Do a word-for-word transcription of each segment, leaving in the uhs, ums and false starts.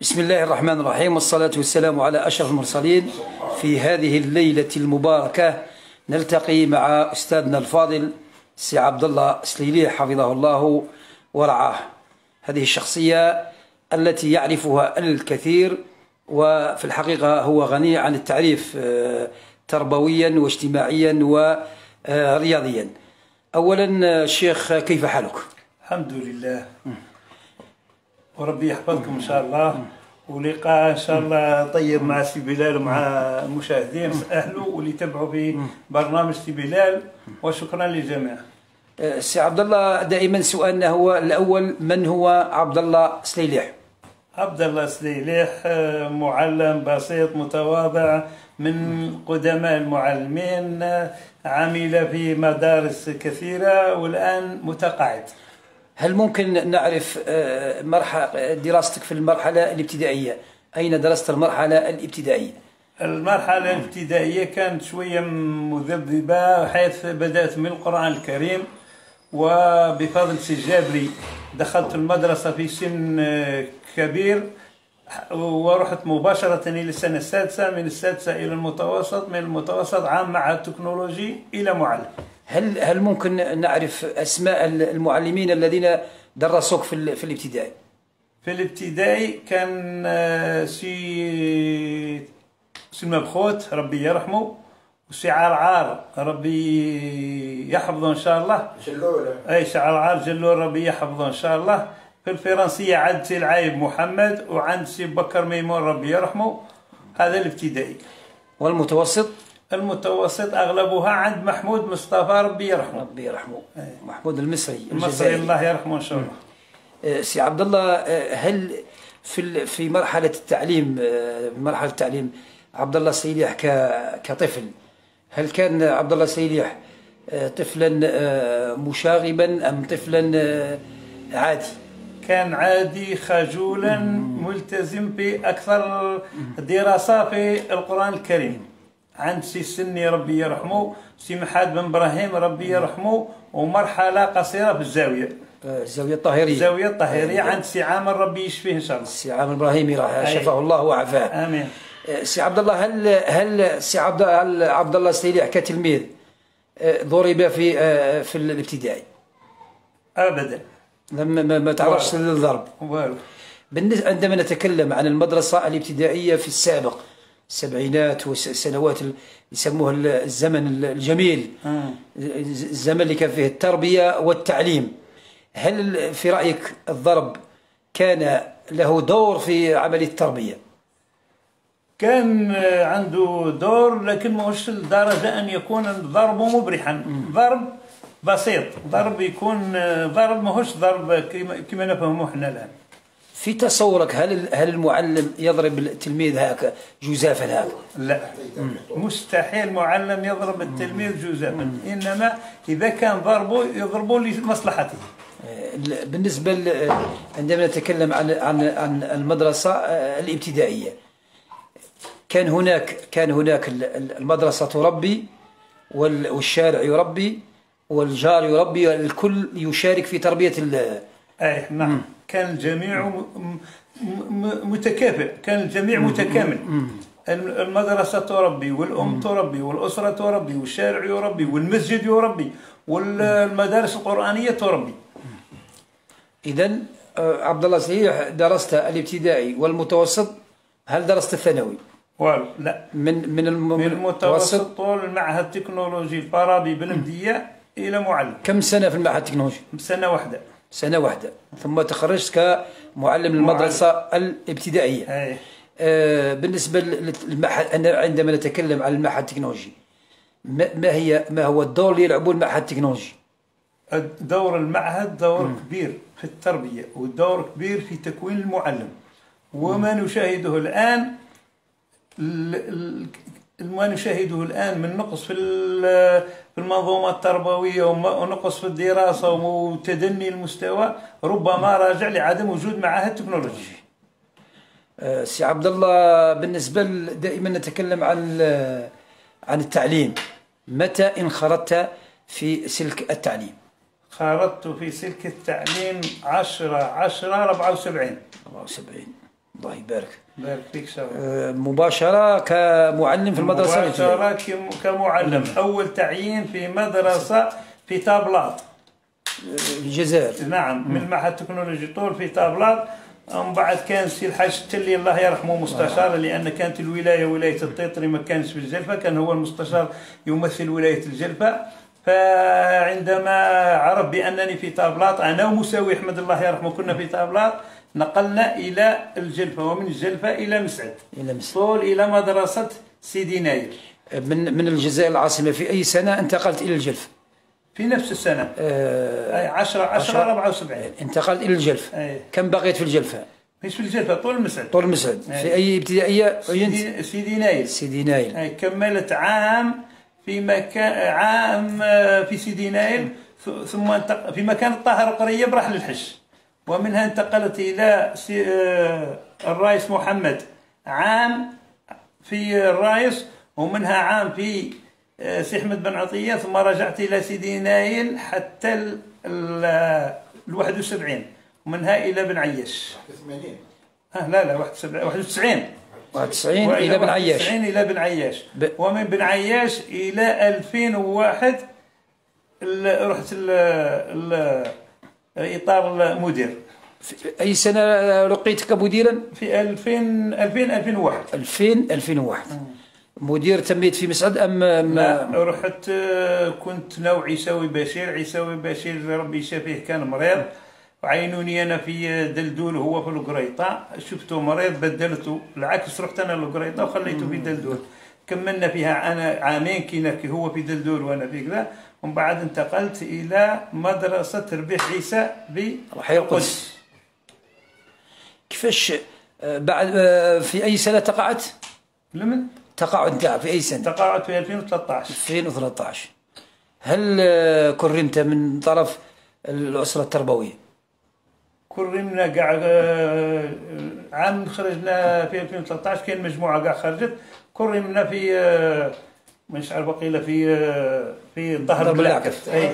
بسم الله الرحمن الرحيم، والصلاة والسلام على أشرف المرسلين. في هذه الليلة المباركة نلتقي مع أستاذنا الفاضل سي عبد الله سليليح حفظه الله ورعاه. هذه الشخصية التي يعرفها الكثير، وفي الحقيقة هو غني عن التعريف تربويا واجتماعيا ورياضيا. أولا الشيخ، كيف حالك؟ الحمد لله، وربي يحفظكم إن شاء الله، ولقاء إن شاء الله طيب مع سي بلال ومع المشاهدين أهله واللي يتبعوا في برنامج سي بلال، وشكرا للجميع. سي عبد الله، دائما سؤالنا هو الأول، من هو عبد الله سليليح؟ عبد الله سليليح معلم بسيط متواضع من قدماء المعلمين، عمل في مدارس كثيرة والآن متقاعد. هل ممكن نعرف مرحلة دراستك في المرحلة الابتدائية؟ أين درست المرحلة الابتدائية؟ المرحلة الابتدائية كانت شوية مذبذبة، حيث بدأت من القرآن الكريم، وبفضل سي جابري دخلت المدرسة في سن كبير، ورحت مباشرة إلى السنة السادسة، من السادسة إلى المتوسط، من المتوسط عام معهد التكنولوجي إلى معلم. هل هل ممكن نعرف أسماء المعلمين الذين درسوك في في الابتدائي؟ في الابتدائي كان سي سي مبخوت ربي يرحمه، وسي عرعار ربي يحفظه إن شاء الله. جلول. أي سي عرعار جلول ربي يحفظه إن شاء الله. في الفرنسية عند سي العايب محمد، وعند سي بكر ميمون ربي يرحمه. هذا الابتدائي. والمتوسط؟ المتوسط أغلبها عند محمود مصطفى ربي يرحمه. ربي يرحمه. محمود المصري المصري الله يرحمه إن شاء الله. سي عبد الله، هل في في مرحلة التعليم مرحلة التعليم عبد الله سليليح كطفل، هل كان عبد الله سليليح طفلا مشاغبا أم طفلا عادي؟ كان عادي، خجولا، ملتزم في أكثر دراسة في القرآن الكريم. عند سي السني ربي يرحمه، سي محاد بن إبراهيم ربي يرحمه، ومرحلة قصيرة في الزاوية الزاوية الطاهرية الزاوية الطاهرية عند سي عامر ربي يشفيه إن شاء الله. سي عامر إبراهيمي شفاه الله وعافاه. آمين. سي عبد الله، هل هل سي عبد عبد الله سليليح كتلميذ ضرب في في الابتدائي؟ أبدا، لما ما تعرضش للضرب والو. بالنسبة عندما نتكلم عن المدرسة الابتدائية في السابق، السبعينات والسنوات يسموها الزمن الجميل، الزمن اللي كان فيه التربية والتعليم، هل في رأيك الضرب كان له دور في عملية التربية؟ كان عنده دور، لكن مش لدرجة أن يكون الضرب مبرحا. ضرب بسيط، ضرب يكون ضرب، ماهوش ضرب كما نفهمه احنا الآن. في تصورك هل هل المعلم يضرب التلميذ هكا جزافا هكا؟ لا، مستحيل معلم يضرب التلميذ جزافا، انما اذا كان ضربه يضربه لمصلحته. بالنسبه عندما نتكلم عن عن عن المدرسه الابتدائيه، كان هناك كان هناك المدرسه تربي، والشارع يربي، والجار يربي، الكل يشارك في تربيه ال اي نعم. كان الجميع متكافئ، كان الجميع متكامل. المدرسة تربي، والأم تربي، والأسرة تربي، والشارع يربي، والمسجد يربي، والمدارس القرآنية تربي. إذن عبد الله سليليح درست الابتدائي والمتوسط، هل درست الثانوي؟ والو لا، من من من المتوسط طول المعهد التكنولوجي الفارابي بالمدية إلى معلم. كم سنة في المعهد التكنولوجي؟ سنة واحدة. سنة واحدة، ثم تخرجت كمعلم المدرسة الابتدائية. أي. آه بالنسبة للمعهد، أنا عندما نتكلم عن المعهد التكنولوجي، ما هي ما هو الدور اللي يلعبه المعهد التكنولوجي؟ دور المعهد دور م. كبير في التربية، ودور كبير في تكوين المعلم. وما نشاهده الآن ما نشاهده الآن من نقص في في المنظومة التربوية، ونقص في الدراسة، وتدني المستوى، ربما راجع لعدم وجود معاهد تكنولوجي. أه سي عبد الله، بالنسبة دائما نتكلم عن عن التعليم، متى انخرطت في سلك التعليم؟ خرطت في سلك التعليم عشرة عشرة أربعة وسبعين. أربعة وسبعين. الله يبارك. بارك فيك شباب. آه، مباشرة كمعلم في المدرسة؟ مباشرة كمعلم. أول تعيين في مدرسة في طابلاط الجزائر. نعم، من معهد تكنولوجي طول في طابلاط. ومن بعد كان سي الحاج التلي الله يرحمه مستشار، لأن كانت الولاية ولاية الطيطري ما كانش في الجلفة، كان هو المستشار يمثل ولاية الجلفة. فعندما عرف بأنني في طابلاط أنا ومساوي أحمد الله يرحمه كنا في طابلاط، نقلنا إلى الجلفة، ومن الجلفة إلى مسعد، إلى مسعد طول إلى مدرسة سيدي ناير. من من الجزائر العاصمة في أي سنة انتقلت إلى الجلف؟ في نفس السنة. آه عشرة عشرة أربعة وسبعين انتقلت إلى الجلف. أيه. كم بقيت في الجلفة؟ مش في الجلفة، طول مسعد. طول مسعد. أيه. في أي ابتدائية؟ سيدي, سيدي نايل. سيدي نايل. أيه. كملت عام في مكان عام في سيدي نايل، ثم انتق... في مكان الطاهر القرية برحل الحج، ومنها انتقلت إلى سي... الرايس محمد عام في الرايس، ومنها عام في سي أحمد بن عطية، ثم رجعت إلى سيدي نايل حتى ال ال الواحد وسبعين، ومنها إلى بن عياش. آه لا لا واحد وسبعين واحد وتسعين واحد وتسعين إلى بن عياش. واحد وتسعين إلى بن عياش. ب... ومن بن عياش إلى ألفين وواحد ال... رحت ال... ال... إطار المدير. في أي سنة لقيت كمديرا؟ في ألفين ألفين ألفين وواحد. ألفين ألفين وواحد. مدير تميت في مسعد أم ما؟ لا، رحت كنت نوع عيساوي بشير. عيساوي بشير ربي يشافيه كان مريض، وعينوني أنا في دلدول وهو في القريطة، شفته مريض بدلته، العكس رحت أنا للقريطة وخليته في دلدول. كملنا فيها أنا عامين كينا هو في دلدول وأنا في كذا، ومن بعد انتقلت إلى مدرسة ربيح عيسى بالقدس. كيفاش بعد في أي سنة تقاعدت؟ لمن؟ تقاعد نتاعك في أي سنة؟ تقاعدت في ألفين وثلاثة عشر. ألفين وثلاثة عشر. هل كرمت من طرف الأسرة التربوية؟ كرمنا كاع عام خرجنا في ألفين وثلاثة عشر، كاين مجموعة كاع خرجت، كرمنا في مش عارف بقيله في في الظهر بالعكف. اي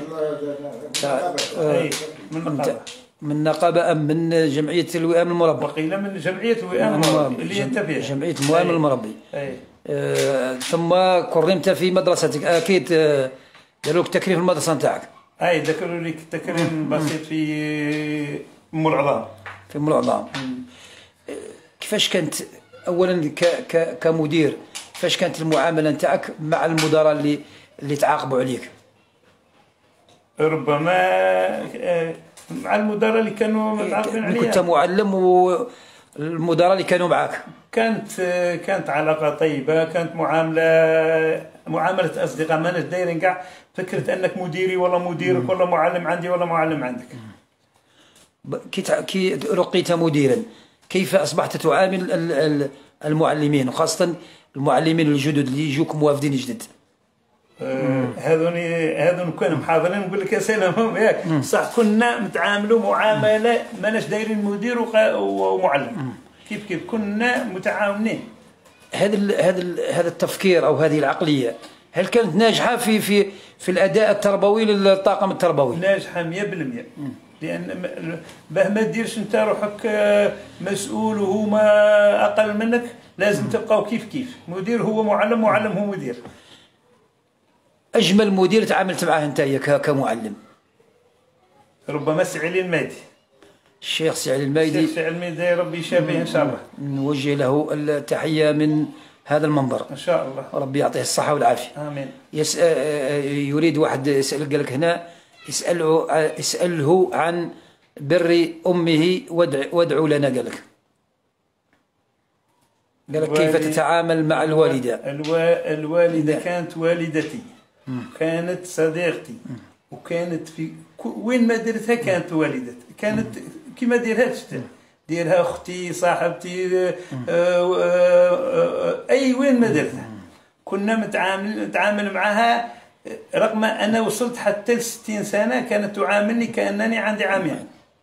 اي من النقابة. من النقابة أم من جمعية الوئام المربي؟ بقينا من جمعية الوئام المربي اللي انت فيها. جمعية الوئام المربي. اي آه ثم كرمت في مدرستك، اكيد آه داروا لك تكريم في المدرسة نتاعك. اي ذكروا لك تكريم بسيط في ام العظام. في ام العظام. كيفاش كانت اولا ك ك كمدير، كيفاش كانت المعاملة نتاعك مع المدراء اللي اللي تعاقبوا عليك؟ ربما مع المدراء اللي كانوا متعاقبين عليا. كنت معلم والمدراء اللي كانوا معاك كانت كانت علاقة طيبة، كانت معاملة معاملة أصدقاء، ماناش دايرين كاع فكرة أنك مديري ولا مديرك ولا معلم عندي ولا معلم عندك. كي كي رقيت مديرا، كيف أصبحت تعامل المعلمين وخاصة المعلمين الجدد اللي يجوك موافدين جدد؟ هذون هذون كانوا محاضرين نقول لك يا سلام ياك صح، كنا نتعاملوا معاملة ماناش دايرين مدير ومعلم، كيف كيف كنا متعاونين. هذا هذا هذا التفكير او هذه العقليه هل كانت ناجحه في في في الاداء التربوي للطاقم التربوي؟ ناجحه مية بالمية، لان باه ما ديرش انت روحك مسؤول وهما اقل منك، لازم تبقاو كيف كيف، مدير هو معلم، معلم هو مدير. اجمل مدير تعاملت معاه انت كمعلم؟ ربما سعيد المهدي. الشيخ سعيد المهدي. الشيخ سعيد المهدي ربي يشافيه ان شاء الله. نوجه له التحيه من هذا المنبر ان شاء الله، ربي يعطيه الصحه والعافيه. امين. يسأل يريد واحد يسأل، قال لك هنا اساله اساله عن بر امه وادعوا لنا، قال لك قال لك كيف تتعامل مع الوالده؟ الوا... الوالده كانت والدتي، كانت صديقتي، وكانت في وين ما درتها كانت والدتي، كانت كيما ديرها تشتغل، ديرها اختي صاحبتي اي وين ما درتها كنا متعامل نتعامل معها، رغم انا وصلت حتى ل ستين سنه كانت تعاملني كانني عندي عامين.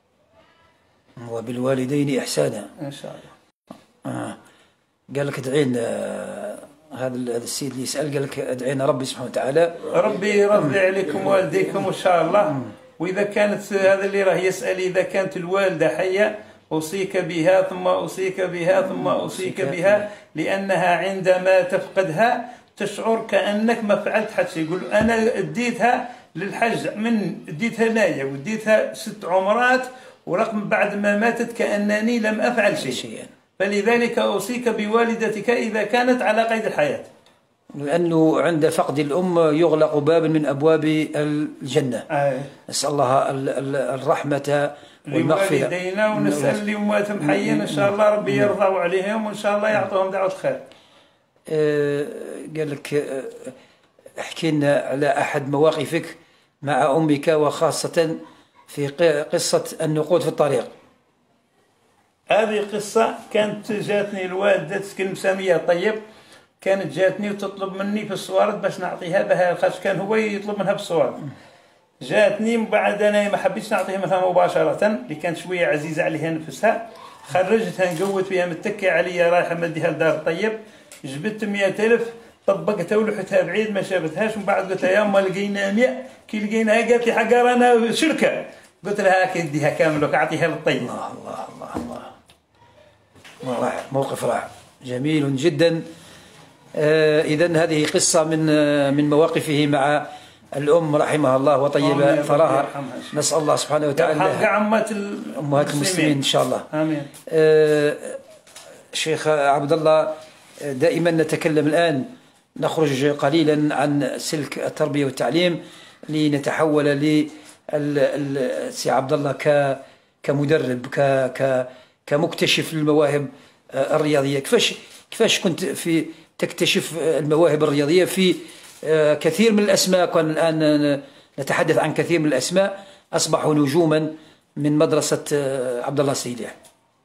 وبالوالدين احسانا ان شاء الله. آه. قال لك ادعينا، هذا هذا السيد اللي يسال قال لك ادعينا ربي سبحانه وتعالى ربي يرضي عليكم والديكم ان شاء الله. واذا كانت هذا اللي راه يسال اذا كانت الوالده حيه أوصيك بها ثم أوصيك بها ثم أوصيك بها، لأنها عندما تفقدها تشعر كأنك ما فعلت حتى شيء. يقول أنا اديتها للحج، من اديتها ناية واديتها ست عمرات، ورغم بعد ما ماتت كأنني لم أفعل شيء. فلذلك أوصيك بوالدتك إذا كانت على قيد الحياة، لأنه عند فقد الأم يغلق باب من أبواب الجنة. آه. نسأل الله الرحمة والمغفرة لوالدينا، ونسأل لأمواتهم حيا إن شاء الله ربي يرضى عليهم، وإن شاء الله يعطوهم دعوة خير. آه قال لك آه احكي لنا على أحد مواقفك مع أمك، وخاصة في قصة النقود في الطريق. هذه قصة كانت جاتني الوالدة تسكن مسامية طيب، كانت جاتني وتطلب مني في الصوارد باش نعطيها بها، خاطر كان هو يطلب منها في الصوارد. جاتني من بعد انا ما حبيتش نعطيها مثلا مباشرة، اللي كانت شوية عزيزة عليها نفسها، خرجتها نقوت بها متكة عليا رايحة مديها لدار طيب، جبت مئة ألف طبقتها ولحتها بعيد ما شافتهاش، ومن بعد قلت لها يا ما لقينا مئة، كي لقيناها قالت لي حقا رانا شركة، قلت لها كي نديها كامل وكأعطيها للطيب. الله الله الله الله، موقف رائع جميل جدا. آه إذن هذه قصة من آه من مواقفه مع الأم رحمها الله وطيب ثراها. نسأل الله سبحانه وتعالى أمهات أمهات المسلمين إن شاء الله. آمين. آه شيخ عبد الله، دائما نتكلم الآن، نخرج قليلا عن سلك التربية والتعليم لنتحول ل سي عبد الله ك كمدرب ك ك كمكتشف للمواهب الرياضية. كيفاش كيفاش كنت في تكتشف المواهب الرياضية في كثير من الأسماء؟ كان الآن نتحدث عن كثير من الأسماء أصبحوا نجوما من مدرسة عبد الله السليليح.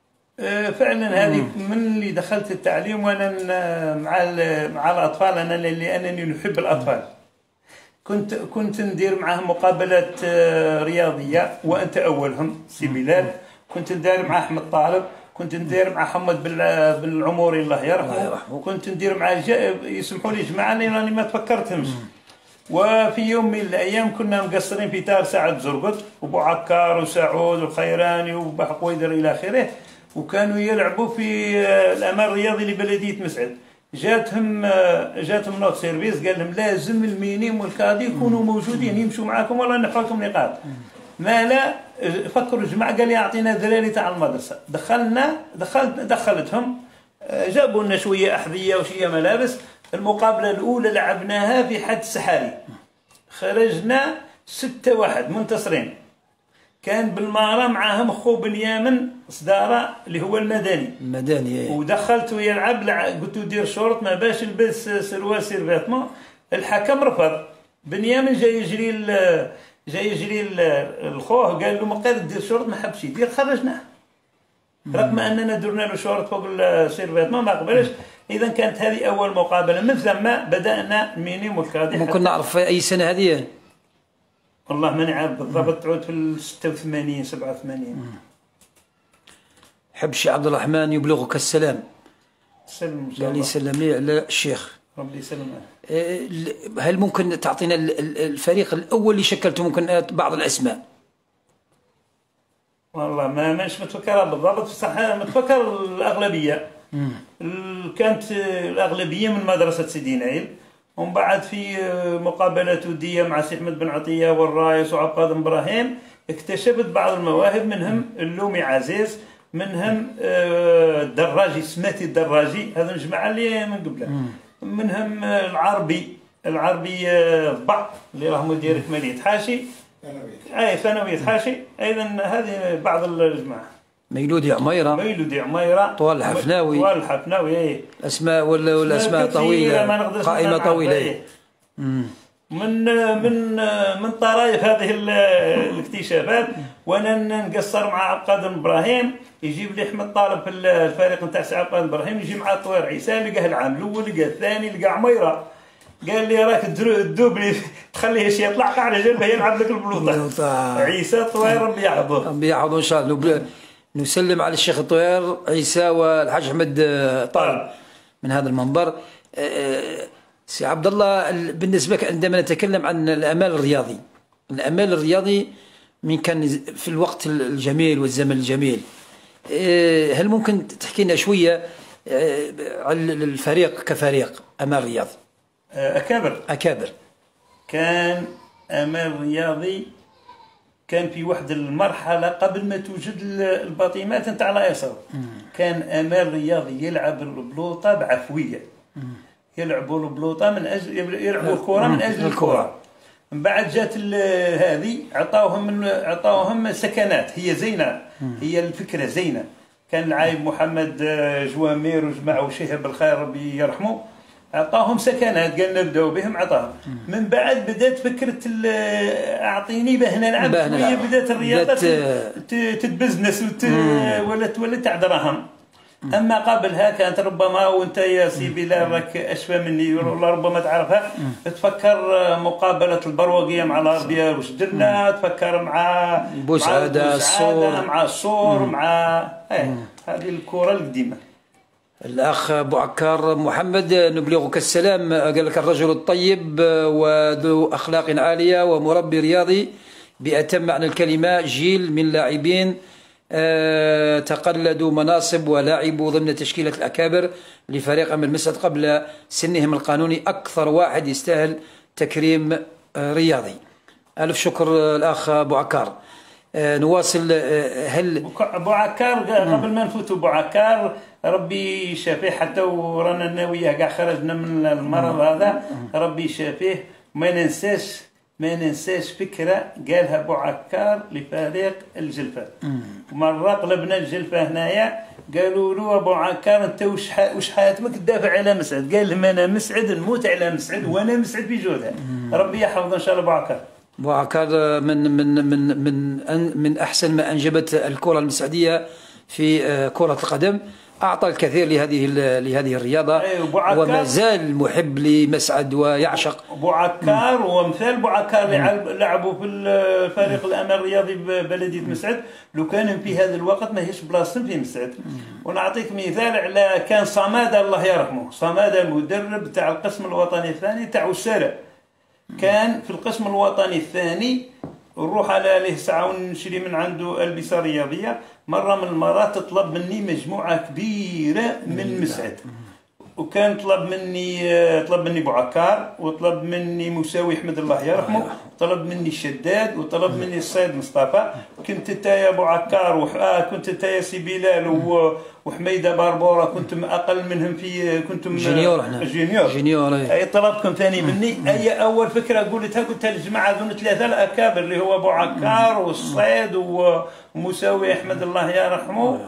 فعلا هذه من اللي دخلت التعليم وانا مع مع الاطفال، انا لانني نحب الاطفال. كنت كنت ندير معهم مقابلات رياضيه، وانت اولهم سي بلال. كنت ندير مع احمد طالب، كنت ندير مع حمد بن العموري الله يرحمه، كنت ندير مع يسمحوا لي جماعه اللي راني ما تفكرتهمش. وفي يوم من الايام كنا مقصرين في دار سعد زرقط وبو عكار وسعود والخيراني وبحقويدر الى اخره، وكانوا يلعبوا في الامان الرياضي لبلديه مسعد. جاتهم جاتهم نوت سيرفيس قال لهم لازم المينيم والكادي يكونوا موجودين يمشوا معاكم والله نحفظ لكم نقاط. ما لا فكروا الجماعه قال يعطينا ذراري تاع المدرسه، دخلنا دخلت دخلتهم، جابوا لنا شويه احذيه وشويه ملابس. المقابله الاولى لعبناها في حد السحاري، خرجنا ستة واحد منتصرين. كان بالمارة معاهم خو بنيامن صدارة اللي هو المدني المدني ودخلت ويلعب، قلت له دير شورت ما باش يلبس سروال سيرفيتمون. الحكم رفض. بنيامن جاي يجري جاي يجري الخوه قال له ما قادر دير شورت، ما حبش يدير، خرجناه رغم اننا درنا له شورت فوق السيرفيتمون ما قبلش. اذا كانت هذه اول مقابله، من ثم بدانا المينيم والكادي. ممكن نعرف في اي سنه هذه؟ والله ماني عارف بالضبط، تعود في ال ستة وثمانين سبعة وثمانين. حب الشيخ عبد الرحمن يبلغك السلام. سلم ان شاء الله. الله. يسلمي على الشيخ. ربي يسلمه. هل ممكن تعطينا الفريق الاول اللي شكلته؟ ممكن بعض الاسماء. والله ما مانيش متفكرها بالضبط، بصح متفكر الاغلبيه. مم. كانت الاغلبيه من مدرسه سيدي نايل، ومن بعد في مقابلات وديه مع سي احمد بن عطيه والرايس وعباد ابراهيم اكتشفت بعض المواهب، منهم اللومي عزيز، منهم الدراجي سماتي الدراجي، هذا الجماعه اللي من قبله، منهم العربي العربي ضبع اللي راه مدير كماليه حاشي اي ثانويه حاشي. ايضا هذه بعض الجماعه. ميلودي عميره ميلودي عميره طوال الحفناوي طوال الحفناوي اي اسماء ولا والاسماء طويله، قائمه طويله. من من من طرايف هذه الاكتشافات. وانا نقصر مع عبد ابراهيم، يجيب لي احمد طالب في الفريق نتاع سي عبد ابراهيم، يجي مع طوير عيسى، لقاه العام الاول، لقاه الثاني، لقاه عميره. قال لي راك تدوبلي تخليه شي يطلع على جنبه يلعب لك البلوطه. عيسى طوير ربي يحفظه. ربي يحفظه ان شاء الله. نسلم على الشيخ الطوير عيسى والحاج احمد طالب من هذا المنبر. سي عبد الله، بالنسبه لك عندما نتكلم عن الامال الرياضي، الامال الرياضي من كان في الوقت الجميل والزمن الجميل، هل ممكن تحكي لنا شويه على الفريق كفريق امال رياض؟ اكابر اكابر كان امال رياضي كان في واحد المرحله قبل ما توجد الباطيمات نتاع الايسر، كان امال رياضي يلعب البلوطه بعفويه، يلعبوا البلوطه من اجل يلعبوا الكره من اجل الكره. من بعد جات هذه عطاوهم عطاوهم سكنات، هي زينه، هي الفكره زينه. كان العايب محمد جوامير وجماعه وشهر بالخير ربي يرحمه، عطاهم سكنات قال نبداو بهم، عطاهم. من بعد بدات فكره اعطيني باه نلعب شويه، بدات الرياضه تتبزنس ولا ولا تاع دراهم. اما قبلها كانت ربما، وانت يا سي بلال راك اشفى مني ولا ربما تعرفها، تفكر مقابله البروقيه مع الاربيا واش درنا، تفكر مع بوسعاده الصور مع الصور مع ايه هذه الكره القديمه. الأخ أبو عكار محمد نبلغك السلام، قال لك الرجل الطيب وذو أخلاق عالية ومربي رياضي بأتم معنى الكلمة، جيل من لاعبين تقلدوا مناصب ولعبوا ضمن تشكيلة الأكابر لفريق أمل مسعد قبل سنهم القانوني، أكثر واحد يستاهل تكريم رياضي. ألف شكر الأخ أبو عكار. نواصل. هل ابو عكار قبل ما نفوتوا ابو عكار ربي يشافيه، حتى ورانا الناويه كاع خرجنا من المرض هذا ربي يشافيه. ما ننساش ما ننساش فكره قالها ابو عكار لفريق الجلفه. مره قلبنا الجلفه هنايا قالوا له ابو عكار انت وش وش حياتك تدافع على مسعد؟ قال لهم انا مسعد نموت على مسعد وانا مسعد بجودها. ربي يحفظه ان شاء الله ابو عكار. أبو عكار من من من من من احسن ما انجبت الكره المسعديه في كره القدم، اعطى الكثير لهذه لهذه الرياضه، وما زال محب لمسعد ويعشق. ابو عكار ومثال ابو عكار اللي لعبوا في الفريق الامل الرياضي ببلديه مسعد، لو كان في هذا الوقت ما هيش بلاصتهم في مسعد. ونعطيك مثال على كان صماده الله يرحمه، صماده المدرب تاع القسم الوطني الثاني تاع وسالة، كان في القسم الوطني الثاني نروح على له ساعه ونشري من عنده البسه رياضيه. مره من المرات طلب مني مجموعه كبيره من مسعد، وكان طلب مني طلب مني ابو عكار، وطلب مني مساوي احمد الله يرحمه، طلب مني الشداد، وطلب مني السيد مصطفى. كنت انت يا ابو عكار وح... آه كنت انت يا سي بلال و... وحميده باربوره كنتم اقل منهم في كنتم جونيور. احنا جونيور جونيور. اي طلبكم ثاني مني. اي اول فكره قلتها قلت للجماعه ذون ثلاثه الاكابر اللي هو ابو عكار والصيد ومساوي احمد الله يرحمه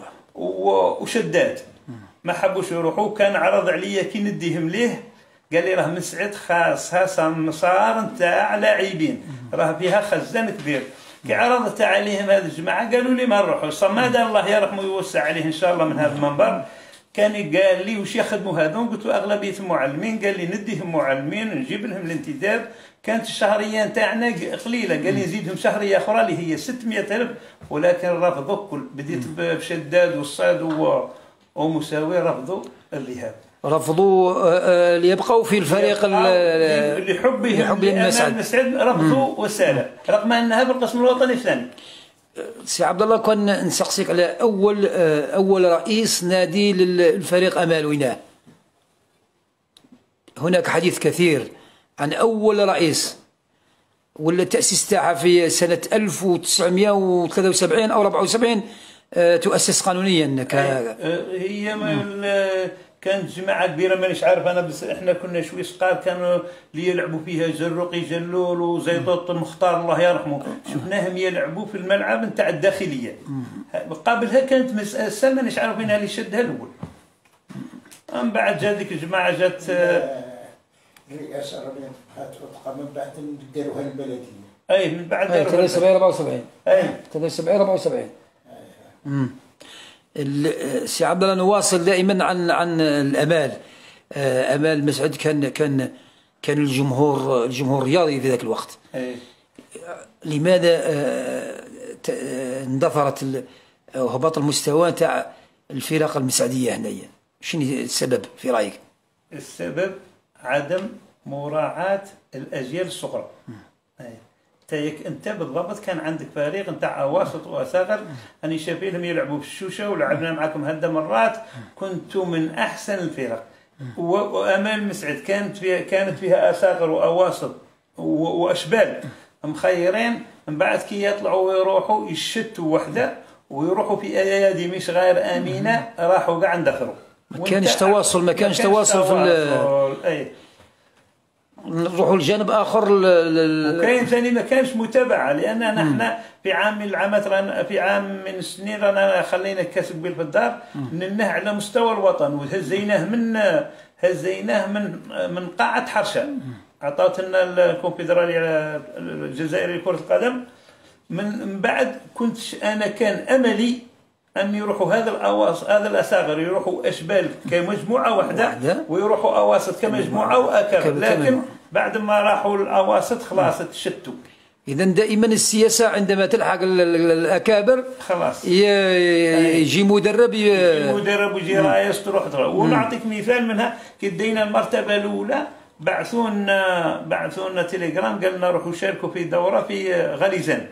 وشداد، ما حبوش يروحوا. كان عرض عليا كي نديهم ليه، قال لي راه مسعد خاصها سمسار نتاع لاعبين، راه فيها خزان كبير. كي عرضت عليهم هذه الجماعه قالوا لي ما نروحوا. صماده الله يرحمه يوسع عليه ان شاء الله من هذا المنبر، كان قال لي وش يخدموا هذون؟ قلت له اغلبيه المعلمين. قال لي نديهم معلمين نجيب لهم الانتداب. كانت الشهريه نتاعنا قليله، قال لي نزيدهم شهريه اخرى اللي هي ستمائة ألف، ولكن رفضوا الكل. بديت بشداد والصيد ومساوي رفضوا الذهاب، رفضوا ليبقوا في الفريق لحبهم لحب مسعد. مسعد رفضوا وسالة، رغم انها في القسم الوطني الثاني. سي عبد الله كنا نسقسيك على اول اول رئيس نادي للفريق امال ويناه. هناك حديث كثير عن اول رئيس، ولا التاسيس تاعها في سنه ألف وتسعمائة وثلاثة وسبعين او أربعة وسبعين تؤسس قانونيا. هي كانت جماعه كبيره مانيش عارف انا، بس احنا كنا شوي صغار كانوا اللي يلعبوا فيها جرقي جلول وزيطوط المختار الله يرحمه، شفناهم يلعبوا في الملعب نتاع الداخليه. قبلها كانت مسألة مانيش عارف وين اللي شدها الاول. من بعد جات ديك الجماعه جات الرئاسه تبقى من بعد نديروها البلديه. اي من بعد ثلاثة وسبعين أربعة وسبعين. اي ثلاثة وسبعين أربعة وسبعين. امم سي عبد الله نواصل دائما عن عن الامال. امال مسعد كان كان كان الجمهور الجمهور الرياضي في ذاك الوقت. أي. لماذا اندثرت هبط المستوى تاع الفرق المسعديه هنايا؟ شنو السبب في رايك؟ السبب عدم مراعاة الاجيال الصغرى. تيك انت بالضبط كان عندك فريق نتاع اواسط واصاغر، اني شايفينهم يلعبوا في الشوشه ولعبنا معكم هذا مرات، كنتوا من احسن الفرق. وامال مسعد كانت فيها كانت فيها اصاغر واواسط واشبال مخيرين، من بعد كي يطلعوا ويروحوا يشتوا وحده ويروحوا في ايادي مش غير امينه، راحوا كاع اندثروا. ما كانش تواصل ما كانش تواصل في اي. نروحوا لجانب اخر. وكاين ثاني ما كانش متابعه، لان نحن في عام من العامات رانا في عام من السنين رانا خلينا كاس قبيل في الدار ننه على مستوى الوطن، وهزيناه من هزيناه من من قاعه حرشه، عطات لنا الكونفدراليه الجزائريه لكره القدم. من بعد كنت انا كان املي ان يروحوا هذا الاواص هذا الاصاغر يروحوا اشبال كمجموعه واحده ويروحوا اواسط كمجموعه واكابر، لكن بعد ما راحوا الاواسط خلاص تشتوا. اذا دائما السياسه عندما تلحق الاكابر خلاص يجي مدرب يجي مدرب ويجي رئيس تروح تروح. ونعطيك مثال منها كي دينا المرتبه الاولى، بعثونا بعثونا تليجرام قال لنا روحوا شاركوا في دوره في غاليزان،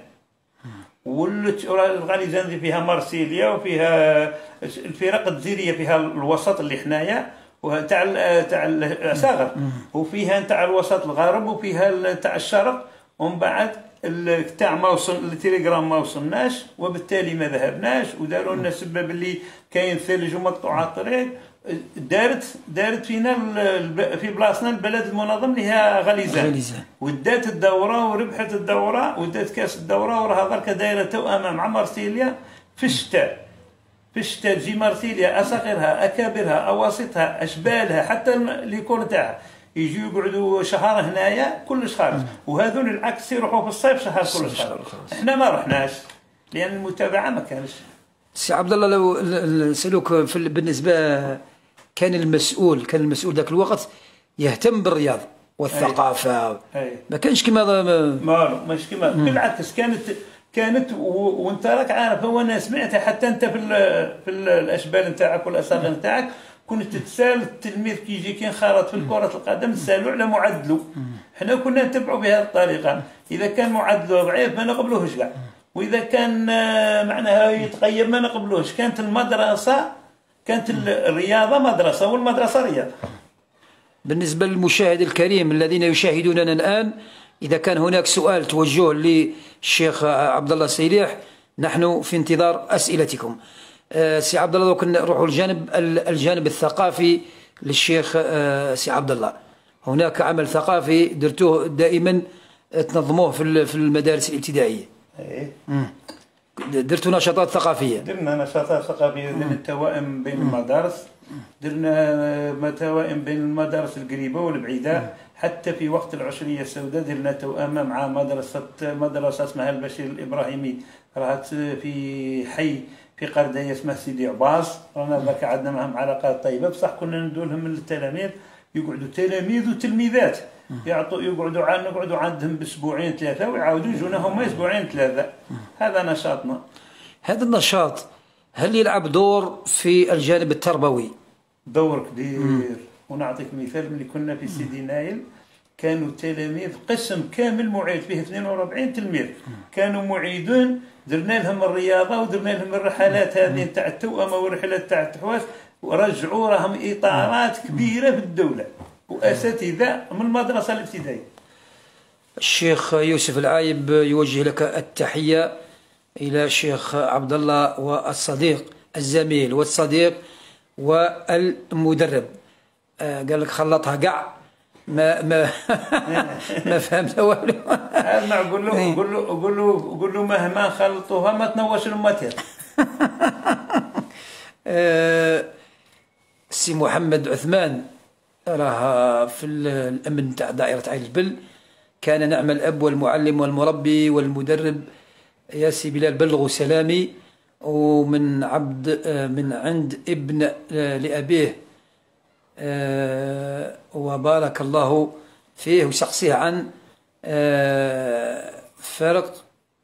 والغاليزان دي فيها مارسيليا وفيها الفرق الجزائريه، فيها الوسط اللي حنايا وتاع تاع الاصاغر، وفيها تاع الوسط الغرب، وفيها تاع الشرق. ومن بعد تاع ما وصل التليجرام ما وصلناش، وبالتالي ما ذهبناش، وداروا لنا سبب اللي كاين ثلج ومقطوعات الطريق. دارت دارت فينا في بلاصتنا البلد المنظم اللي هي غاليزان، ودات الدوره وربحت الدوره ودات كاس الدوره، وراها درك دايره توأمه مع مارسيليا في الشتاء. في الشتاء تجي مارسيليا اصغرها اكابرها اواسطها اشبالها حتى ليكون تاعها يجوا يقعدوا شهر هنايا كلش خارج، وهذول العكس يروحوا في الصيف شهر كلش خارج. احنا ما رحناش لان المتابعه ما كانش. سي عبد الله، لو نسالوك بالنسبه كان المسؤول كان المسؤول ذاك الوقت يهتم بالرياضه والثقافه، أي. ما كانش كما ما مش كما بالعكس، كانت كانت وانت راك عارف، هو انا سمعتها حتى انت في ال في ال الاشبال نتاعك والاصاغر نتاعك كنت تسال التلميذ كي يجي كي انخرط في كره القدم تسالوا على معدله. حنا كنا نتبعوا بهذه الطريقه، اذا كان معدله ضعيف ما نقبلوهش كاع، واذا كان معناها يتغير ما نقبلوهش. كانت المدرسه كانت الرياضه مدرسه والمدرسه رياضه. بالنسبه للمشاهد الكريم الذين يشاهدوننا الان، اذا كان هناك سؤال توجهه للشيخ عبد الله السيليح نحن في انتظار اسئلتكم. أه سي عبد الله، لو كنا نروحوا الجانب الجانب الثقافي للشيخ أه سي عبد الله، هناك عمل ثقافي درتوه دائما تنظموه في في المدارس الابتدائيه. ايه درتوا نشاطات ثقافيه. درنا نشاطات ثقافيه، درنا التوائم بين المدارس، درنا توائم بين المدارس القريبه والبعيده، حتى في وقت العشريه السوداء درنا توأمه مع مدرسه مدرسه اسمها البشير الابراهيمي، راهت في حي في قرديه اسمها سيدي عباس. رانا ذاك عندنا معهم علاقات طيبه، بصح كنا ندور لهم للتلاميذ، يقعدوا تلاميذ وتلميذات يعطوا يقعدوا عن نقعدوا عندهم باسبوعين ثلاثه ويعاودوا يجونا هما اسبوعين ثلاثه. هذا نشاطنا. هذا النشاط هل يلعب دور في الجانب التربوي؟ دور كبير. مم. ونعطيك مثال، ملي كنا في سيدي نايل كانوا التلاميذ قسم كامل معيد فيه اثنين وأربعين تلميذ، كانوا معيدون، درنا لهم الرياضه ودرنا لهم الرحلات هذه تاع التوأمه والرحلات تاع التحواس، ورجعوا راهم اطارات كبيره في الدوله واساتذه من المدرسه الابتدائيه. الشيخ يوسف العايب يوجه لك التحيه الى الشيخ عبد الله والصديق الزميل والصديق والمدرب. آه قال لك خلطها كاع ما ما ما فهمت والو. اسمع، قول له قول له قول له قول له مهما خلطوها ما تنوش الماتير. آه سي محمد عثمان راه في الامن تاع دائره عين البل، كان نعم الاب والمعلم والمربي والمدرب. يا سي بلال بلغوا سلامي، ومن عبد من عند ابن لأبيه، وبارك الله فيه، وشخصيه عن فرق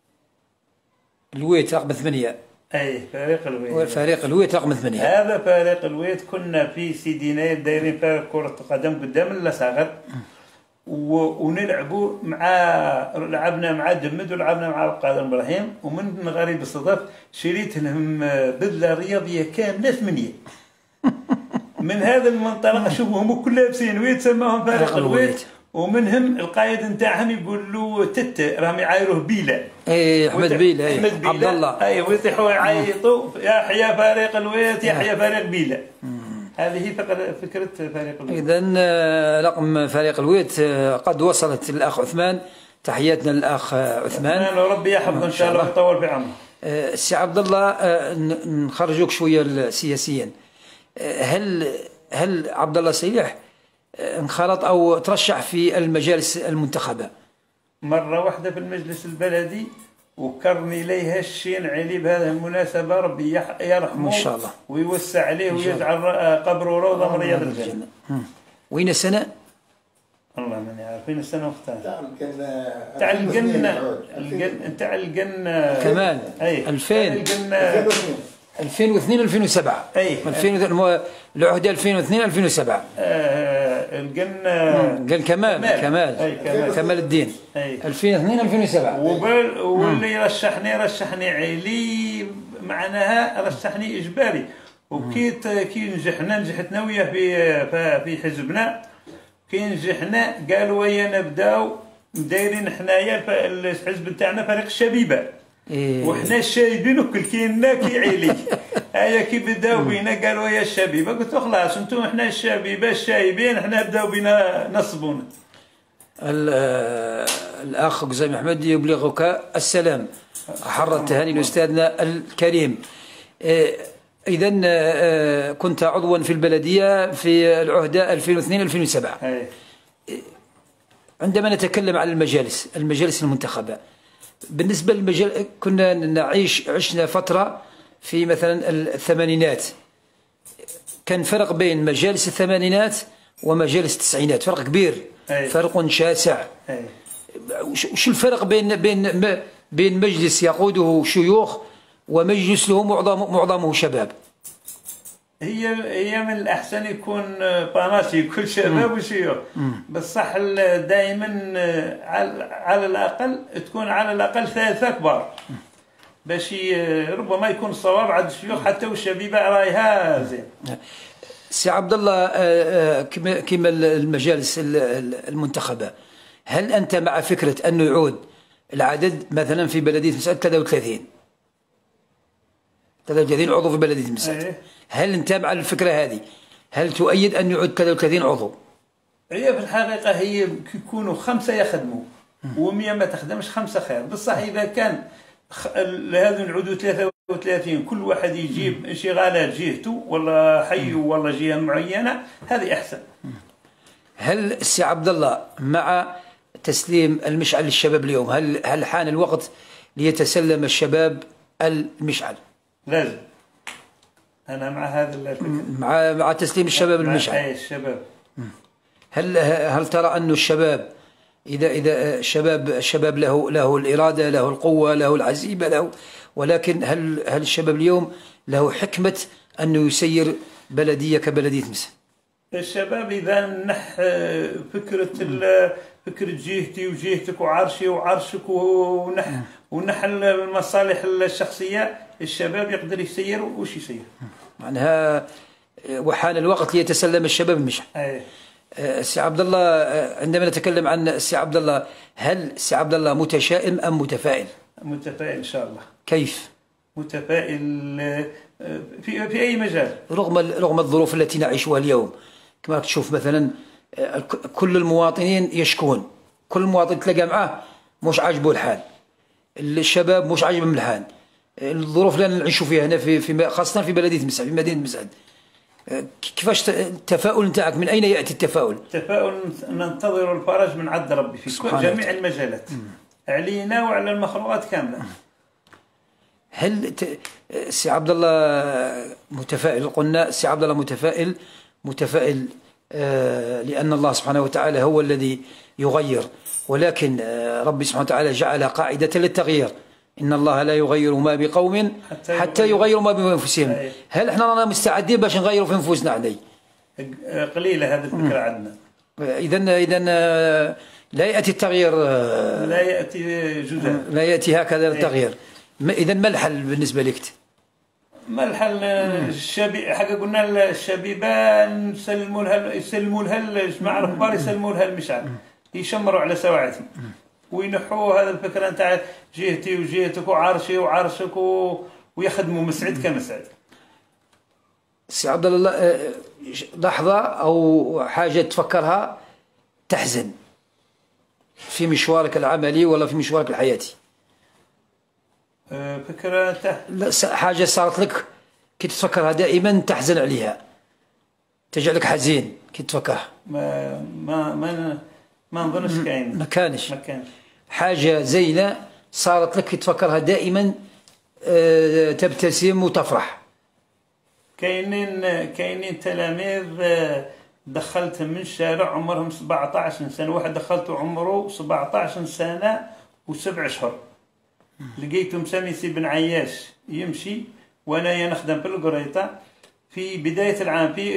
الويت رقم ثمانية. اي فريق الويت. فريق الويت رقم ثمانية. هذا فريق الويت كنا في سيدي نايل دايرين فريق كرة القدم قدام الأصاغر، ونلعبوا مع لعبنا مع دمد ولعبنا مع قادر ابراهيم، ومن غريب الصدف شريت لهم بدله رياضيه كامله ثمانيه. من هذا المنطلق شوفهم كلها لابسين ويت سماهم فريق الويت، ومنهم القائد نتاعهم يقول له تت راهم يعايروه بيلا. اي احمد بيلا، اي عبد الله، اي ويطيحوا يعيطوا يحيى فريق الويت يحيى فريق بيلا. هذه فكرة فريق الويت. إذا رقم فريق الويت قد وصلت الأخ عثمان، تحياتنا للأخ عثمان وربي يحفظه إن شاء الله ويطول في عمره. السي عبد الله، نخرجوك شوية سياسيا، هل هل عبد الله سليح انخرط أو ترشح في المجالس المنتخبة؟ مرة واحدة في المجلس البلدي، وكرني إليها الشين علي بهذه المناسبة، ربي يرحمه إن شاء الله ويوسع عليه ويجعل قبره روضة من رياض الجنة. وين السنة؟ والله ماني عارف وين السنة وقتها. تاع الجنة تاع الجنة كمان ألفين ألفين واثنين ألفين وسبعة. اي العهدة ألفين واثنين ألفين وسبعة. آه الجنة قال كمال كمال كمال, كمال, كمال الدين. أي. ألفين واثنين ألفين وسبعة. واللي رشحني رشحني علي معناها رشحني اجباري، وكي كي نجحنا نجحتنا وياه في في حزبنا، كي نجحنا قالوا ويا نبداو دايرين حنايا الحزب تاعنا فريق الشبيبه. إيه. وحنا الشايبين وكل كينا كي علي هيا كي بداو بينا قالوا يا الشبيبه، قلت خلاص انتم احنا الشبيبه الشايبين احنا بداو بينا نصبونا. الاخ قزيم احمد يبلغك السلام، حر التهاني لاستاذنا الكريم. اذا كنت عضوا في البلديه في العهده ألفين واثنين ألفين وسبعة. عندما نتكلم عن المجالس المجالس المنتخبه، بالنسبة للمجال كنا نعيش عشنا فترة في مثلا الثمانينات، كان فرق بين مجالس الثمانينات ومجالس التسعينات، فرق كبير. أي. فرق شاسع. وش الفرق بين بين بين مجلس يقوده شيوخ ومجلس له معظم معظمه شباب؟ هي هي من الأحسن يكون باناشي كل شباب وشيوخ، بصح دائما على الأقل تكون على الأقل ثلاثة كبار باش ربما يكون الصواب عند الشيوخ حتى والشبيبة رايها زين. سي عبد الله، كما المجالس المنتخبة، هل أنت مع فكرة أنه يعود العدد مثلا في بلدية مسعد ثلاثة وثلاثين ثلاثة وثلاثين عضو في بلدية مسعد؟ هل انت مع الفكره هذه؟ هل تؤيد ان يعود ثلاثة وثلاثين عضو؟ هي في الحقيقه هي يكونوا خمسه يخدموا ومية ما تخدمش، خمسه خير. بصح اذا كان هذو نعودوا ثلاثة وثلاثين كل واحد يجيب انشغالات جهته ولا حي ولا جهه معينه، هذه احسن. هل السي عبد الله مع تسليم المشعل للشباب اليوم؟ هل هل حان الوقت ليتسلم الشباب المشعل؟ لازم. أنا مع هذا الفكرة. مع مع تسليم الشباب المشعل. أي الشباب. هل هل ترى أن الشباب إذا إذا الشباب الشباب له له الإرادة، له القوة، له العزيمة، له، ولكن هل هل الشباب اليوم له حكمة أنه يسير بلدية كبلدية مسعد؟ الشباب إذا نح فكرة فكرة جهتي وجهتك وعرشي وعرشك ونح ونح المصالح الشخصية، الشباب يقدر يسير وش يسير. معناها وحان الوقت ليتسلم الشباب المشعل. أيه. السي عبد الله، عندما نتكلم عن السي عبد الله، هل السي عبد الله متشائم أم متفائل؟ متفائل إن شاء الله. كيف؟ متفائل في في أي مجال. رغم رغم الظروف التي نعيشها اليوم، كما تشوف مثلا كل المواطنين يشكون، كل مواطن تلاقى معاه مش عاجبه الحال، الشباب مش عاجبهم الحال، الظروف اللي نعيشوا فيها هنا في في خاصة في بلدية مسعد، في مدينة مسعد. كيفاش التفاؤل نتاعك؟ من أين يأتي التفاؤل؟ التفاؤل ننتظر الفرج من عند ربي في جميع المجالات، علينا وعلى المخلوقات كاملة. هل ت... سي عبد الله متفائل؟ قلنا سي عبد الله متفائل متفائل آه لأن الله سبحانه وتعالى هو الذي يغير، ولكن آه ربي سبحانه وتعالى جعل قاعدة للتغيير، إن الله لا يغير ما بقوم حتى, حتى يغيروا ما بأنفسهم. هل احنا رانا مستعدين باش نغيروا في أنفسنا؟ علي قليلة هذه الفكرة عندنا. إذا إذا لا يأتي التغيير، لا يأتي جزء، لا يأتي هكذا التغيير. إذا ما الحل بالنسبة لك؟ ما الحل؟ الشبي حاجه قلنا الشبيبه نسلموا لها يسلموا لها الجماعه الكبار، يسلموا لها المشعل، يشمروا على سواعدهم وينحوا هذا الفكره نتاع جهتي وجهتك وعرشي وعرشك و... ويخدموا مسعد كمسعد. سي عبد الله، لحظه او حاجه تفكرها تحزن في مشوارك العملي ولا في مشوارك الحياتي؟ فكرة تح... حاجة صارت لك كي تتفكرها دائما تحزن عليها، تجعلك حزين كي تتفكرها؟ ما ما ما ما نظنش كاين. ما كانش ما كانش حاجة زينة صارت لك كي تفكرها دائما أه تبتسم وتفرح؟ كاينين كاينين تلاميذ دخلتهم من الشارع عمرهم سبعطاش سنة، واحد دخلته عمره سبعطاش سنة وسبع شهور، لقيته مسمي سي بن عياش يمشي وانا نخدم في القريطة في بداية العام في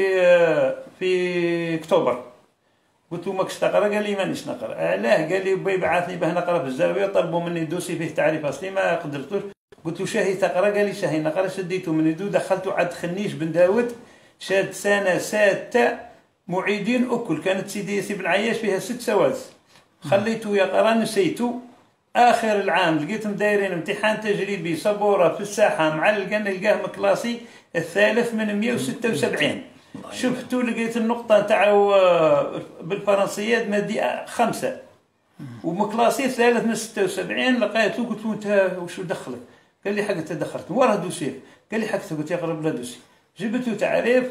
في اكتوبر. قلت له ماكش تقرا؟ قال لي مانيش نقرا. علاه؟ قال لي بي بعثني باه نقرا في الزاوية، طلبوا مني دوسي فيه تعريف اصلي ما قدرتوش. قلت له شاهي تقرا؟ قال لي شاهي نقرا. شديته من يدو دخلته عند خنيش بن داود، شاد سنة سادسة معيدين اكل، كانت سيدي سي بن عياش فيها ست سوادس، خليته يقرا نسيته. اخر العام لقيتهم دايرين امتحان تجريبي صبوره في الساحه معلقا، نلقاه مكلاسي الثالث من مئة وستة وسبعين. شفتو لقيت النقطه نتاعو بالفرنسيه مادي خمسه ومكلاسي الثالث من ستة وسبعين. لقيته قلت له انت وشو دخلك؟ قال لي حق تدخلت وراه دوسيه. قال لي حق قلت يقرب لا دوسي. جبت له تعريف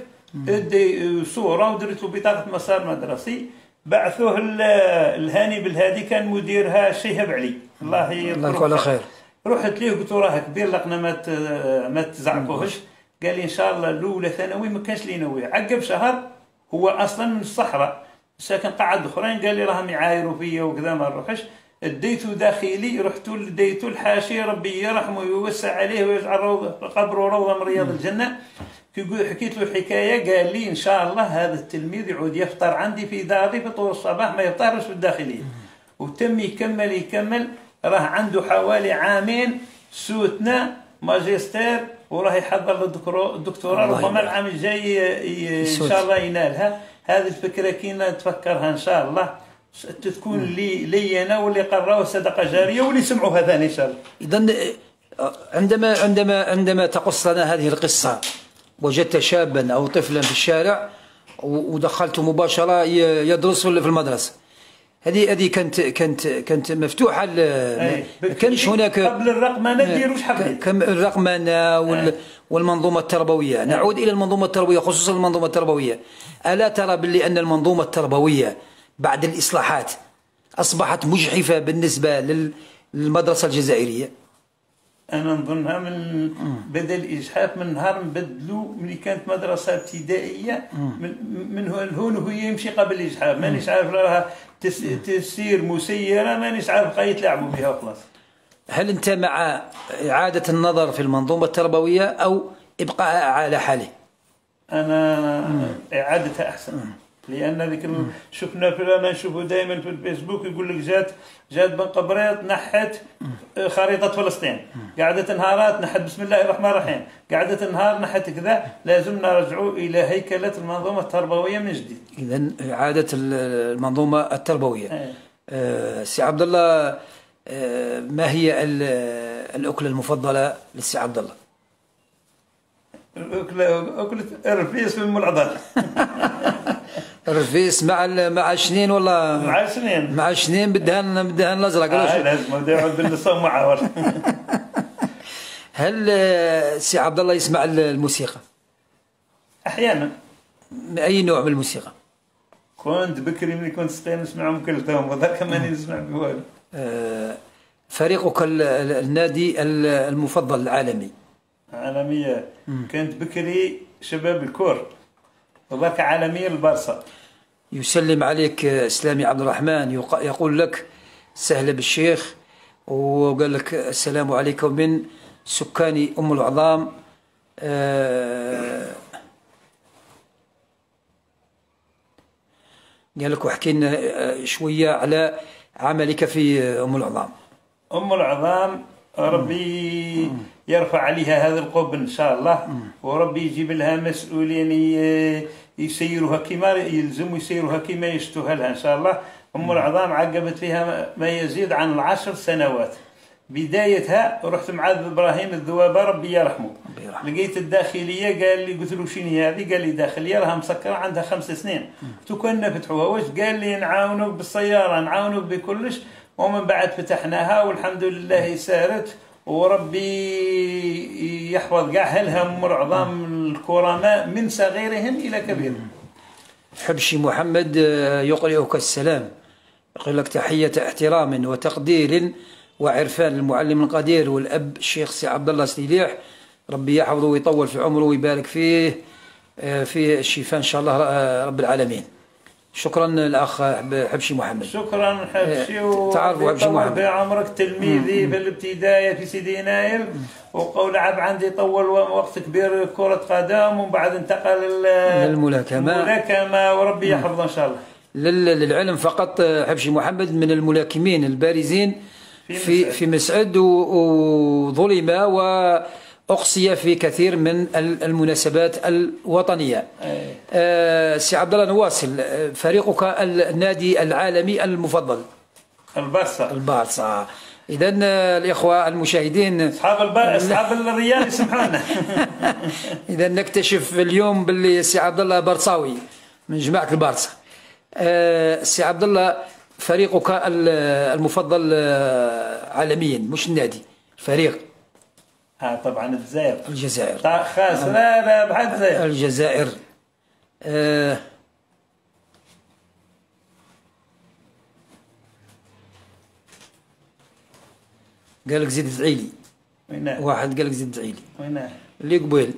ادي صوره ودرت له بطاقه مسار مدرسي، بعثوه الهاني بالهادي كان مديرها شيهب علي الله يذكره على خير. رحت ليه قلت له راه كبير لقنا ما ما تزعقوهش. قال لي ان شاء الله الاولى ثانوي ما كانش لي نوي. عقب شهر هو اصلا من الصحراء ساكن قعد اخرين، قال لي راهم يعايروا فيا وكذا ما نروحش. اديته داخلي، رحت لديته الحاشي ربي يرحمه ويوسع عليه ويجعل قبره روضه من رياض الجنه. حكيت له حكايه قال لي ان شاء الله هذا التلميذ يعود يفطر عندي في داري في طول الصباح، ما يفطرش في الداخليه. وتم يكمل يكمل راه عنده حوالي عامين سوتنا ماجستير وراه يحضر للدكتوراه، ربما العام الجاي ان شاء الله ينالها. هذه الفكره كي نتفكرها ان شاء الله تكون لي لي انا واللي قراوه صدقه جاريه واللي سمعوها ثاني ان شاء الله. اذا عندما عندما عندما تقص لنا هذه القصه، وجدت شابا او طفلا في الشارع ودخلته مباشره يدرس في المدرسه، هذه هذه كانت كانت كانت مفتوحه، ما كانش هناك قبل الرقمنه ديروش حبيت كم الرقمنه وال والمنظومه التربويه. نعود الى المنظومه التربويه، خصوصا المنظومه التربويه. الا ترى باللي ان المنظومه التربويه بعد الاصلاحات اصبحت مجحفه بالنسبه للمدرسه الجزائريه؟ انا نظنها من بدا الاجحاف من نهار نبدلوا ملي كانت مدرسه ابتدائيه من من هون وهو يمشي قبل الاجحاف. مانيش عارف راها تسير مسيره، مانيش عارف بقى يتلاعبوا بها وخلاص. هل انت مع اعاده النظر في المنظومه التربويه او ابقائها على حاله؟ انا اعادتها احسن، لان ذيك شفنا في انا نشوفوا دائما في الفيسبوك يقول لك جات جات بن قبريط نحت خريطه فلسطين، قعدت نهارات نحت بسم الله الرحمن الرحيم، قعدت نهار نحت كذا. لازم نرجعوا الى هيكله المنظومه التربويه من جديد. اذا اعاده المنظومه التربويه. أه. آه سي عبد الله، آه ما هي الاكله المفضله للسي عبد الله؟ اكله اكله الرفيس في الملعضات. الرفيس مع مع الشنين ولا مع الشنين؟ مع الشنين بالدهن بالدهن الازرق. آه لازم يقعد باللصام معه. هل سي عبد الله يسمع الموسيقى؟ احيانا. اي نوع من الموسيقى؟ كنت بكري ملي كنت صغير نسمعهم كلهم، وذاك ماني نسمع بوالو. آه فريقك النادي المفضل العالمي؟ عالمية كنت بكري شباب الكور، وذاك عالمية البارسا. يسلم عليك سلامي عبد الرحمن، يقول لك سهلا بالشيخ، وقال لك السلام عليكم من سكان أم العظام. آه قال لك واحكي لنا شويه على عملك في ام العظام. ام العظام ربي يرفع عليها هذا القبل ان شاء الله، وربي يجيب لها مسؤولين يسيروها كما يلزم يسيروها كما يشتوها لها ان شاء الله. ام العظام عقبت فيها ما يزيد عن العشر سنوات. بدايتها رحت مع ابراهيم الذوابه ربي يرحمه، لقيت الداخليه قال لي، قلت له شنو هذه؟ قال لي داخليه راها مسكره عندها خمس سنين. قلت له كنا فتحوها واش؟ قال لي نعاونوك بالسياره نعاونوك بكلش. ومن بعد فتحناها والحمد لله سارت، وربي يحفظ كاع اهلها ام العظام الكرماء من صغيرهم الى كبيرهم. حبشي محمد يقرئك السلام، يقول لك تحيه احترام وتقدير وعرفان المعلم القدير والاب الشيخ سي عبد الله سليليح، ربي يحفظه ويطول في عمره ويبارك فيه في الشفاء ان شاء الله رب العالمين. شكرا الاخ حبشي محمد. شكرا حبشي، تعرفوا حبشي محمد في عمرك تلميذي في الابتدائي في سيدي نايل، وقول عب عندي طول وقت كبير كرة قدم، ومن بعد انتقل للملاكمة الملاكمة، وربي يحفظه ان شاء الله. للعلم فقط حبشي محمد من الملاكمين البارزين في في مسعد، وظلم وأقصي في كثير من المناسبات الوطنية. آه سي عبد الله نواصل، فريقك النادي العالمي المفضل البارسا. البارسا. إذا الإخوة المشاهدين أصحاب أصحاب الريال يسمحونا. إذا نكتشف اليوم باللي سي عبد الله برصاوي من جماعة البارسا. آه سي عبد الله، فريقك المفضل عالميا، مش النادي، الفريق. اه طبعا الجزائر. الجزائر خاص. لا لا بعد الجزائر. الجزائر. آه قال لك زيد ادعي لي. ويناه؟ واحد قال لك زيد ادعي لي. ويناه؟ اللي قبيل.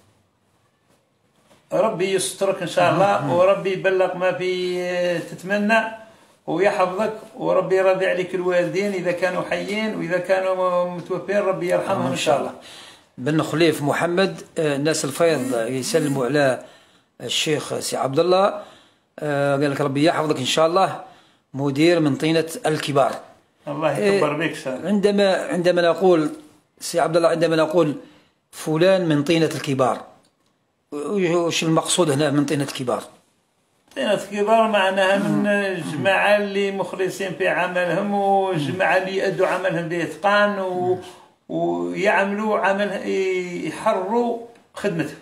ربي يسترك ان شاء الله، وربي يبلغ ما في تتمنى، ويحفظك، وربي يرضي عليك الوالدين اذا كانوا حيين، واذا كانوا متوفين ربي يرحمهم ان شاء الله. بن خليف محمد، الناس الفيض يسلموا على الشيخ سي عبد الله، قال لك ربي يحفظك ان شاء الله، مدير من طينة الكبار. الله يكبر بك. عندما عندما نقول سي عبد الله، عندما نقول فلان من طينة الكبار، وش المقصود هنا من طينة الكبار؟ طينة الكبار معناها من الجماعة اللي مخلصين في عملهم، والجماعة اللي يأدوا عملهم بإتقان، و... ويعملوا عمل يحروا خدمتهم.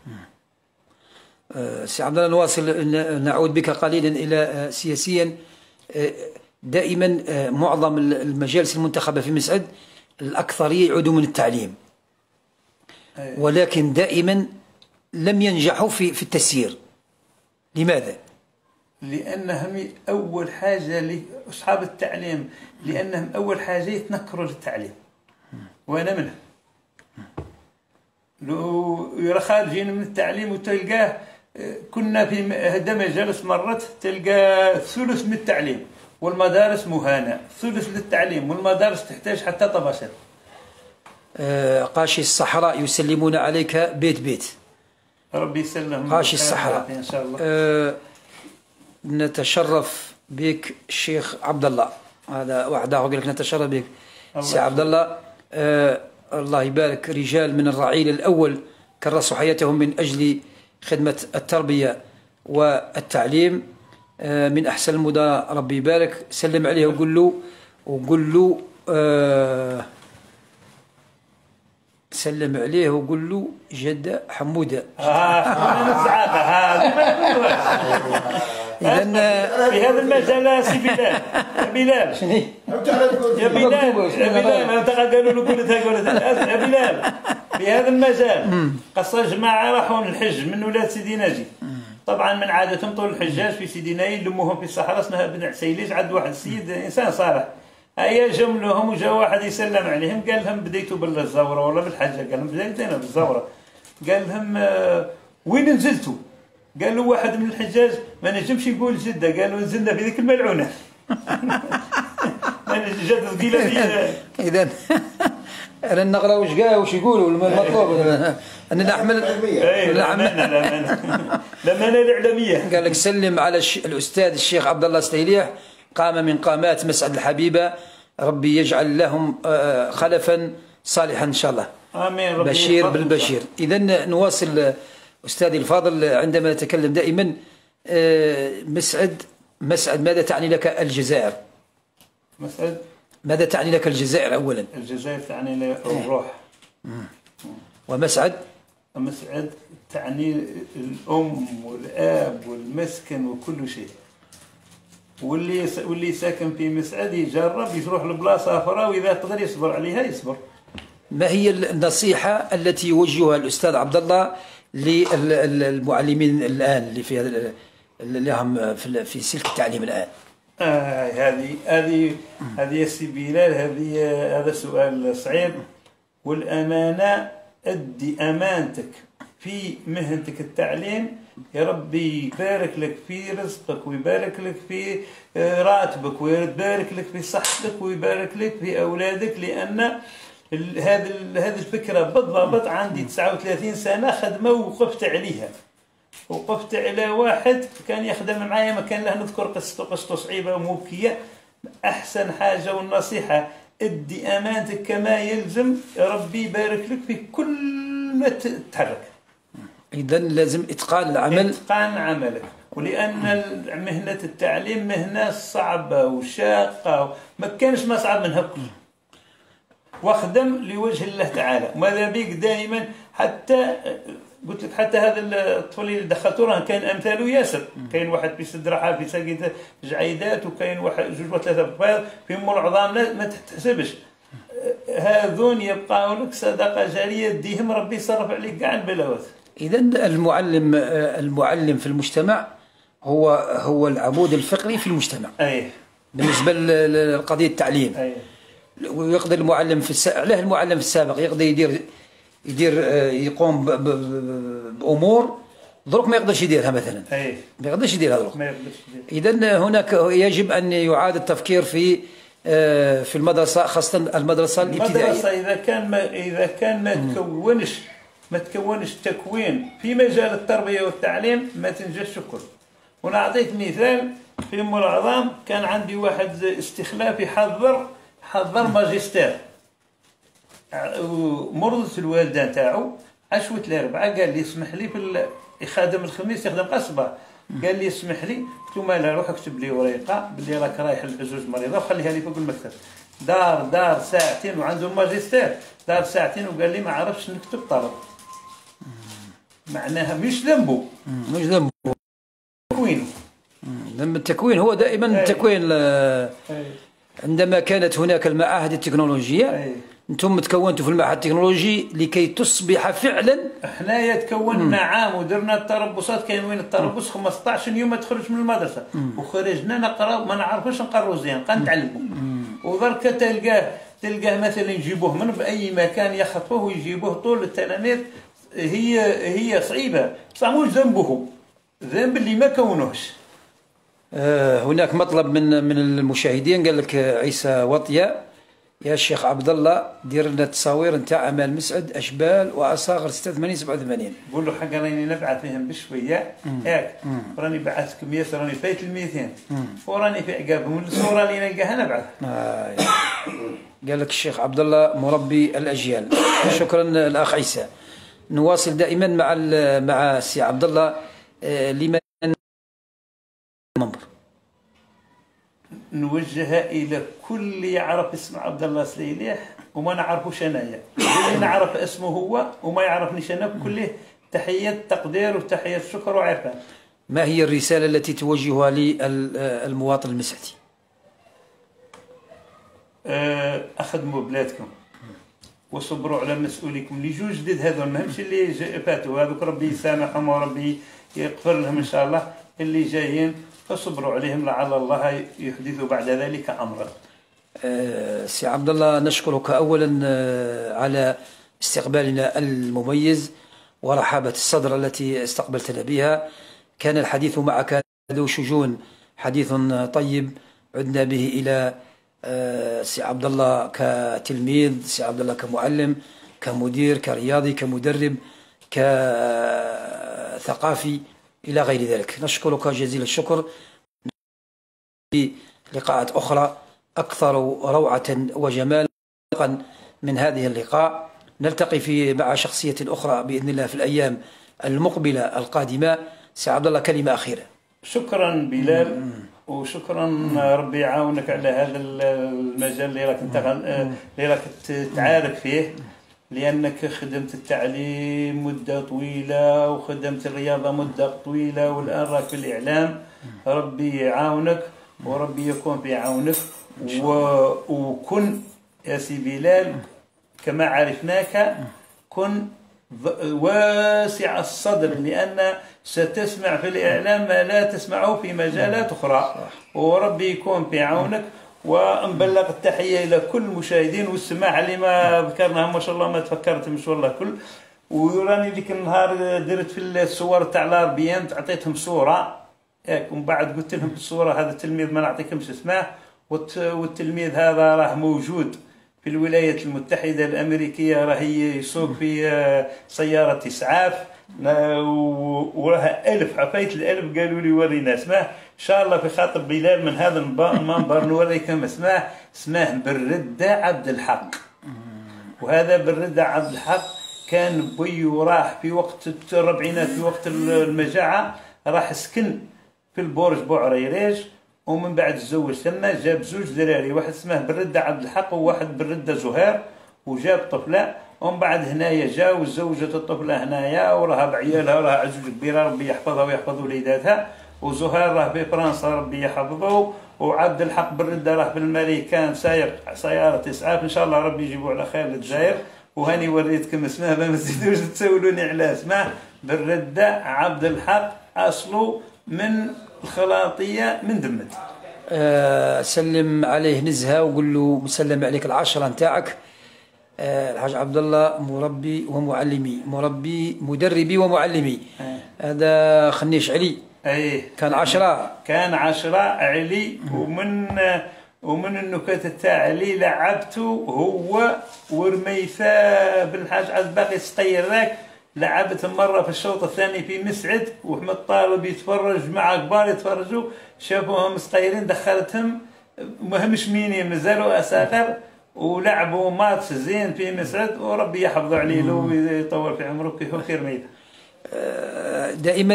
سي عبد الله نواصل، نعود بك قليلا إلى سياسيا. دائما معظم المجالس المنتخبة في مسعد الأكثرية يعودوا من التعليم، ولكن دائما لم ينجحوا في في التسيير. لماذا؟ لأنهم أول حاجة لأصحاب التعليم، لأنهم أول حاجة يتنكروا للتعليم، وأنا منهم. لو يرى خارجين من التعليم وتلقاه، كنا في هذا مجالس مرت تلقى ثلث من التعليم والمدارس مهانة، ثلث للتعليم والمدارس تحتاج حتى طباشر. آه قاشي الصحراء يسلمون عليك بيت بيت. ربي يسلمهم. قاشي الصحراء ان شاء الله. آه نتشرف بك الشيخ عبد الله، هذا واحد اخر لك نتشرف بك سي عبد الله. آه الله يبارك، رجال من الرعيل الاول كرسوا حياتهم من اجل خدمه التربيه والتعليم، آه من احسن المدراء، ربي يبارك. سلم عليه وقول له وقول له آه سلم عليه وقول له جدة حمودة. اه إذا في هذا المجال سي بلال. بلال شنو؟ يا بلال يا بلال انت قالوا له قلتها قلتها يا بلال، في هذا المجال قصة جماعة راحوا للحج من ولاد سيدي ناجي. طبعا من عادتهم طول الحجاج في سيدي نايل لموهم في الصحراء، اسمها بن عسيليج، عند واحد السيد انسان صالح. هيا جم لهم وجا واحد يسلم عليهم، قال لهم بديتوا بالزورة ولا بالحجة؟ قال لهم بدينا بالزورة. قال لهم آه وين نزلتوا؟ قالوا واحد من الحجاج ما نجمش يقول جدة، قالوا نزلنا في ذيك الملعونة. جد ثقيلة. إذا انا نقرا واش كاع واش يقولوا المطلوب ان نحمل الامانه الاعلاميه. قال لك سلم على الاستاذ الشيخ عبد الله سليليح، قام من قامات مسعد الحبيبه، ربي يجعل لهم خلفا صالحا ان شاء الله. امين. ربي بشير بالبشير. اذا نواصل استاذي الفاضل، عندما نتكلم دائما مسعد مسعد ماذا تعني لك الجزائر؟ مسعد ماذا تعني لك الجزائر اولا؟ الجزائر تعني لي الروح. ومسعد؟ مسعد تعني الام والاب والمسكن وكل شيء. واللي واللي ساكن في مسعد يجرب يروح لبلاصه اخرى، واذا يقدر يصبر عليها يصبر. ما هي النصيحه التي يوجهها الاستاذ عبد الله للمعلمين الان اللي في اللي هم في سلك التعليم الان؟ آه هذه هذه هذه يا سي بلال، هذه هذا سؤال صعيب. والامانه، ادي امانتك في مهنتك التعليم، يا ربي يبارك لك في رزقك ويبارك لك في راتبك ويبارك لك في صحتك ويبارك لك في اولادك. لان هذه هذه الفكره بالضبط عندي تسعة وثلاثين سنه خدمه ووقفت عليها. وقفت على واحد كان يخدم معايا، ما كان له نذكر قصته، قصته صعيبه ومبكيه. احسن حاجه والنصيحه، ادي امانتك كما يلزم، يا ربي يبارك لك في كل ما تتحرك. اذا لازم اتقان العمل، اتقان عملك. ولان مهنه التعليم مهنه صعبه وشاقه، ما كانش ما صعب منها كل. واخدم لوجه الله تعالى، وماذا بيك دائما. حتى قلت لك حتى هذا الطفل اللي دخلته راه كاين امثاله ياسر. كاين واحد في سد رحاب في ساقية جعيدات، وكاين واحد جوج وثلاثه بيض في ام العظام ما تتحسبش. هذون يبقاو لك صدقه جاريه ديهم، ربي يصرف عليك كاع البلاوات. اذا المعلم المعلم في المجتمع هو هو العمود الفقري في المجتمع. ايه بالنسبه لقضيه التعليم. ايه. ويقدر المعلم في الس... علاه المعلم في السابق يقدر يدير يدير يقوم ب... ب... بامور دروك ما يقدرش يديرها مثلا. ايه. ما يقدرش يديرها دروك. ما يقدرش يدير. اذا هناك يجب ان يعاد التفكير في في المدرسه، خاصه المدرسه الابتدائيه. المدرسه اذا كان ما اذا كان ما تكونش ما تكونش تكوين في مجال التربيه والتعليم ما تنجحش الكل. ونعطيك مثال، في ام العظام كان عندي واحد استخلاف يحضر حضر ماجستير، ومرضت الوالده نتاعو عشوه الاربعاء، قال لي اسمح لي في يخدم الخميس يخدم قصبه، قال لي اسمح لي. قلت له مالها، روح اكتب لي ورقه باللي راك رايح لعزوز مريضه وخليها لي فوق المكتب. دار دار ساعتين وعنده الماجستير، دار ساعتين وقال لي ما عرفش نكتب طلب. معناها مش ذنبه، مش ذنبه، تكوينه. ذنب التكوين هو دائما التكوين. عندما كانت هناك المعاهد التكنولوجية، انتم تكونتوا في المعهد التكنولوجي لكي تصبح فعلا. حنايا تكوننا عام ودرنا التربصات. كاين وين التربص خمسطاش يوم ما تخرج من المدرسه، وخرجنا نقرا ما نعرفوش نقراو زين، نتعلموا. ودرك تلقاه تلقاه مثلا يجيبوه من باي مكان يخطفوه ويجيبوه طول التلاميذ. هي هي صعيبه، بصح مش ذنبه، ذنب اللي ما كونوش. هناك مطلب من من المشاهدين، قال لك عيسى وطيه يا شيخ عبد الله دير لنا تصاوير نتاع اعمال مسعد اشبال واصاغر ستة وثمانين سبعة وثمانين. قول له حق راني نبعث فيهم بشويه ياك، راني بعثتكم ياسر، راني فايت ال مئتين وراني في عقابهم، الصوره اللي نلقاها نبعث. آه قال لك الشيخ عبد الله مربي الاجيال. شكرا الاخ عيسى. نواصل دائما مع مع السي عبد الله. لمن منبر نوجهها الى كل يعرف اسم عبد الله سليليح وما نعرفوش انايا، اللي نعرف اسمه هو وما يعرفنيش انا، كله تحيه تقدير وتحيه شكر وعرفان. ما هي الرساله التي توجهها للمواطن المسعدي؟ اخدموا بلادكم وصبروا على مسؤوليكم. اللي جو جديد هذول ماهمش اللي فاتوا، هذوك ربي يسامحهم وربي يغفر لهم ان شاء الله. اللي جايين فصبروا عليهم لعل الله يحدث بعد ذلك امرا. أه سي عبد الله، نشكرك اولا على استقبالنا المميز ورحابه الصدر التي استقبلتنا بها. كان الحديث معك ذو شجون، حديث طيب عدنا به الى سي عبد الله كتلميذ، سي عبد الله كمعلم، كمدير، كرياضي، كمدرب، كثقافي إلى غير ذلك. نشكرك جزيل الشكر. في لقاءات أخرى أكثر روعة وجمالا من هذه اللقاء. نلتقي في مع شخصية أخرى بإذن الله في الأيام المقبلة القادمة. سي عبد الله، كلمة أخيرة. شكرا بلال، وشكرا ربي يعاونك على هذا المجال اللي راك انت اللي راك تعارك فيه، لأنك خدمت التعليم مدة طويلة وخدمت الرياضة مدة طويلة، والآن راك في الإعلام. ربي يعاونك وربي يكون في عونك، وكن يا سي بلال كما عرفناك كن واسع الصدر، لأن ستسمع في الإعلام ما لا تسمعه في مجالات أخرى، وربي يكون في عونك. ونبلغ التحية إلى كل المشاهدين، والسماح اللي ما ذكرناهم ما شاء الله ما تفكرتهمش والله كل. وراني ديك النهار درت في الصور تاع الاربيان، عطيتهم صورة ياك، ومن بعد قلت لهم الصورة هذا التلميذ ما نعطيكمش اسمه، والتلميذ هذا راه موجود في الولايات المتحدة الأمريكية، راه يسوق في سيارة إسعاف، وراها ألف عفاية الألف. قالوا لي ورينا اسمه، إن شاء الله في خاطر بلال من هذا المنبر نوريكم اسمه. اسمه بردة عبد الحق. وهذا بردة عبد الحق كان بي وراح في وقت الربعينات، في وقت المجاعة، راح سكن في البرج بوعريريج، ومن بعد تزوج ثم جاب زوج دراري، واحد اسمه بردة عبد الحق وواحد بردة زهير، وجاب طفلة. ومن بعد هنايا جا وزوجت الطفلة هنايا، وراها بعيالها، وراها عجوز كبيرة ربي يحفظها ويحفظ وليداتها. وزهير راه في فرنسا ربي يحفظه، وعبد الحق بردة راه بالماريكان سايق سيارة إسعاف. إن شاء الله ربي يجيبوا على خير للجزائر. وهاني وريتكم اسمه، ما تزيدوش تسولوني على اسمه. بردة عبد الحق، أصله من الخلاطية من دمت. أه سلم عليه نزهة وقول له مسلم عليك العشرة نتاعك. أه الحاج عبد الله مربي ومعلمي، مربي مدربي ومعلمي. أه. هذا خنيش علي. ايه كان عشرة كان عشرة علي. ومن ومن النكات تاع علي لعبته هو ورميثة بن الحاج عبد الباقي السقيراك. لعبت مرة في الشوط الثاني في مسعد، وأحمد طالب يتفرج مع كبار يتفرجوا، شافوهم صغيرين دخلتهم مهمش مين مازالوا أساقر، ولعبوا ماتش زين في مسعد، وربي يحفظ عليه ويطول في عمره كيف خير ميت. دائما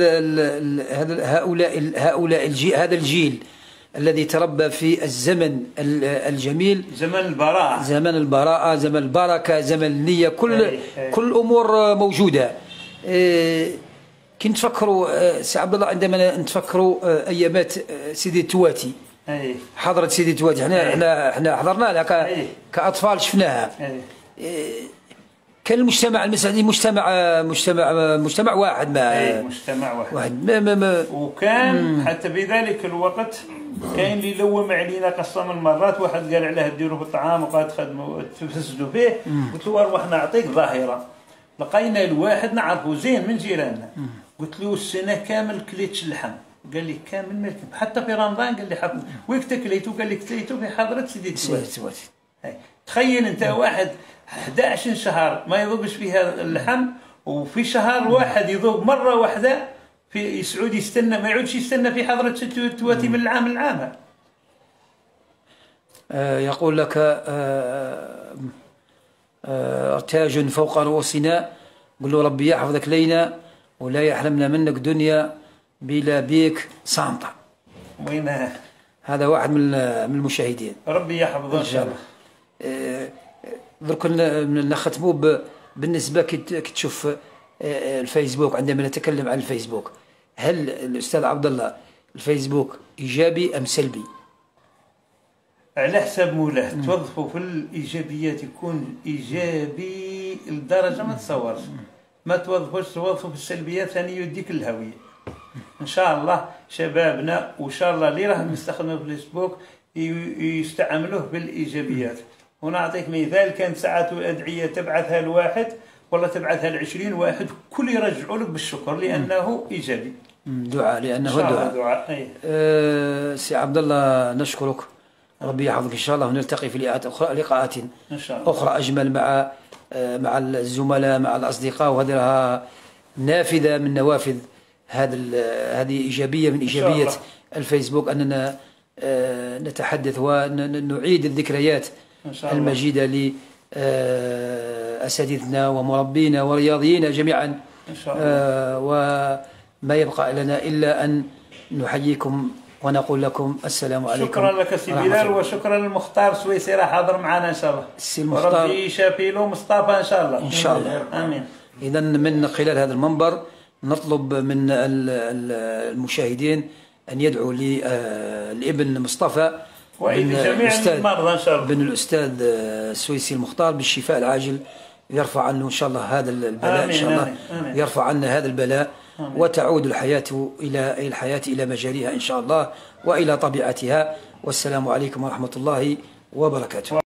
هؤلاء هؤلاء الجيل هذا الجيل الذي تربى في الزمن الجميل، زمن البراءة، زمن البراءة، زمن البركة، زمن النية، كل أي أي. كل الأمور موجودة. كي نتفكروا سي عبد الله، عندما نتفكروا أيامات سيدي التواتي، أي. حضرة سيدي التواتي، احنا احنا احنا حضرنا لها كأطفال، شفناها. أي. كان المجتمع المسعدي مجتمع مجتمع مجتمع واحد، ما أي مجتمع واحد, واحد. ما ما ما وكان مم. حتى بذلك الوقت كاين اللي لوم علينا قسم المرات، واحد قال عليه ديروا في الطعام وقاد تخدموا تفسدوا فيه. قلت له اروح نعطيك ظاهره. لقينا الواحد نعرفه زين من جيراننا، قلت له السنه كامل كليتش اللحم. قال لي كامل ملك، حتى في رمضان قال لي حفظ. ويك تكليته؟ قال لي كليته في حضره سيدي التواتي. تخيل انت واحد أحد عشر شهر ما يذوقش فيها اللحم، وفي شهر واحد يذوق مره واحده في سعود يستنى، ما يعودش يستنى في حضره التواتي من العام للعام. آه يقول لك آه آه تاج فوق رؤوسنا، قل له ربي يحفظك لينا ولا يحرمنا منك دنيا بلا بيك صامتة. وين هذا واحد من من المشاهدين، ربي يحفظه ان شاء الله. آه درك نختموا بالنسبه كي تشوف الفيسبوك، عندما نتكلم عن الفيسبوك، هل الاستاذ عبد الله الفيسبوك ايجابي ام سلبي؟ على حسب مولاه. توظفوا في الايجابيات يكون ايجابي لدرجه ما تصورش، ما توظفوش توظفوا في السلبيات ثاني يديك الهويه. ان شاء الله شبابنا وان شاء الله اللي راهم يستخدموا في الفيسبوك يستعملوه بالايجابيات. ونعطيك مثال، كانت ساعات الأدعية تبعثها لواحد ولا تبعثها لعشرين واحد، كل يرجعوا لك بالشكر لأنه إيجابي. دعاء، لأنه دعاء. دعاء. أه سي عبد الله نشكرك ربي يحفظك إن شاء الله، ونلتقي في لقاءات أخرى لقاءات إن شاء الله أخرى أجمل مع مع الزملاء مع الأصدقاء. وهذه لها نافذة من نوافذ هذا هذه إيجابية من إيجابية الفيسبوك، أننا نتحدث ونعيد الذكريات المجيدة لأساتذتنا ومربينا ورياضيين جميعا إن شاء الله. وما يبقى لنا إلا أن نحييكم ونقول لكم السلام عليكم. شكرا لك سي بلال، وشكرا للمختار سويسرة حاضر معنا إن شاء الله. السي المختار وربي يشافي له مصطفى إن شاء الله. إن شاء الله آمين. إذا من خلال هذا المنبر نطلب من المشاهدين أن يدعوا للابن مصطفى وإلى جميع المرضى إن شاء الله بن الأستاذ السويسي المختار بالشفاء العاجل، يرفع عنه إن شاء الله هذا البلاء. آمين. إن شاء الله آمين. آمين. يرفع عنا هذا البلاء. آمين. وتعود الحياة إلى الحياة إلى مجاريها إن شاء الله وإلى طبيعتها. والسلام عليكم ورحمة الله وبركاته.